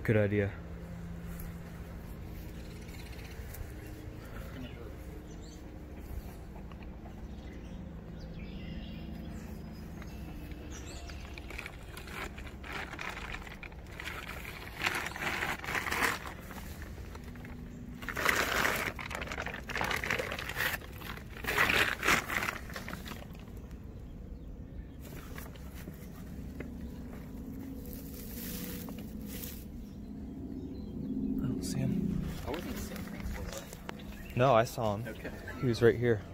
Good idea. See him? I wasn't seeing him, was I? No, I saw him. Okay. He was right here.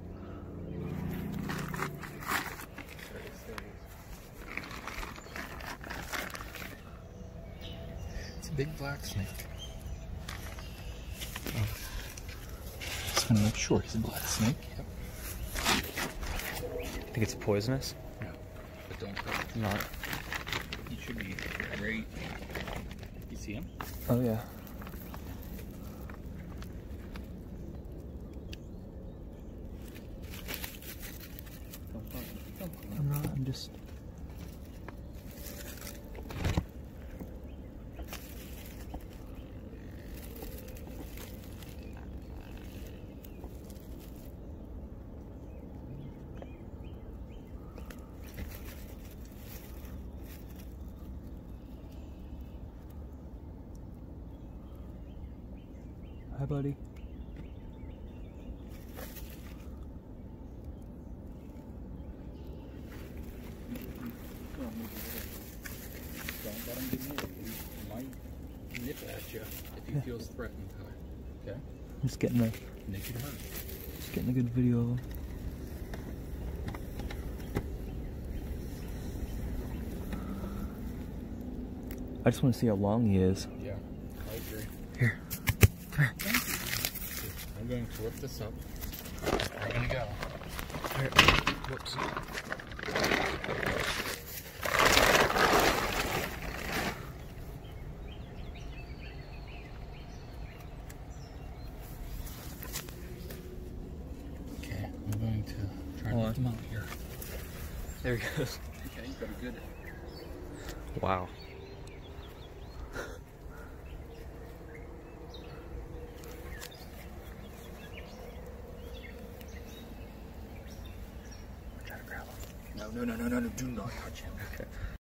It's a big black snake. Oh. Just gonna make sure he's a black snake. Yep. Think it's poisonous? No, but don't hurt it. Not. He should be right. You see him? Oh yeah. I'm not, I'm just... Hi, buddy. Don't let him get near you. He might nip at you if he feels threatened. Okay? I'm just getting Naked hurt. just getting a good video of him. I just want to see how long he is. Yeah, I agree. Here. Come here. I'm going to lift this up. We're gonna go. Here. Whoops. Okay, I'm going to try to lift him out here. There he goes. Okay, you got a good. Wow. No, do not touch him. Okay.